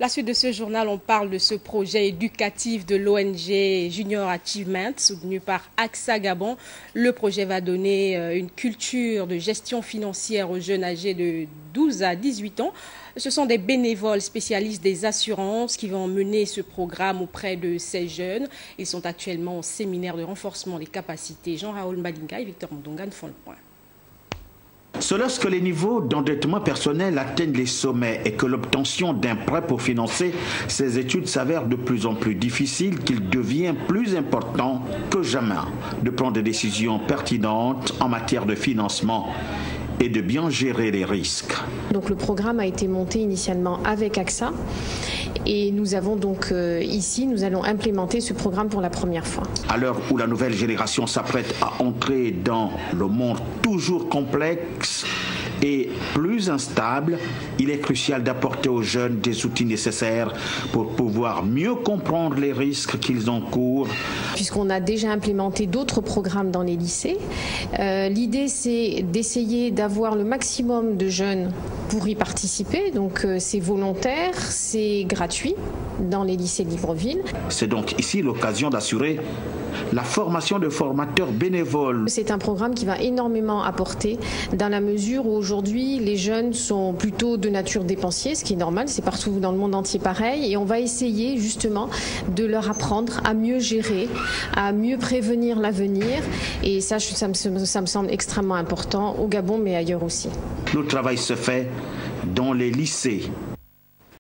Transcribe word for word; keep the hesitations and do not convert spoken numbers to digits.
La suite de ce journal, on parle de ce projet éducatif de l'O N G Junior Achievement, soutenu par AXA Gabon. Le projet va donner une culture de gestion financière aux jeunes âgés de douze à dix-huit ans. Ce sont des bénévoles spécialistes des assurances qui vont mener ce programme auprès de ces jeunes. Ils sont actuellement au séminaire de renforcement des capacités. Jean-Raoul Mbadinga et Victor Mondongan font le point. C'est lorsque les niveaux d'endettement personnel atteignent les sommets et que l'obtention d'un prêt pour financer ces études s'avère de plus en plus difficile qu'il devient plus important que jamais de prendre des décisions pertinentes en matière de financement et de bien gérer les risques. Donc le programme a été monté initialement avec AXA et nous avons donc euh, ici, nous allons implémenter ce programme pour la première fois. À l'heure où la nouvelle génération s'apprête à entrer dans le monde toujours complexe et plus instable, il est crucial d'apporter aux jeunes des outils nécessaires pour pouvoir mieux comprendre les risques qu'ils encourent. Puisqu'on a déjà implémenté d'autres programmes dans les lycées, euh, l'idée c'est d'essayer d'avoir le maximum de jeunes pour y participer. Donc euh, c'est volontaire, c'est gratuit dans les lycées de Libreville. C'est donc ici l'occasion d'assurer la formation de formateurs bénévoles. C'est un programme qui va énormément apporter dans la mesure où aujourd'hui les jeunes sont plutôt de nature dépensier, ce qui est normal, c'est partout dans le monde entier pareil, et on va essayer justement de leur apprendre à mieux gérer, à mieux prévenir l'avenir, et ça, ça me, ça me semble extrêmement important au Gabon mais ailleurs aussi. Le travail se fait dans les lycées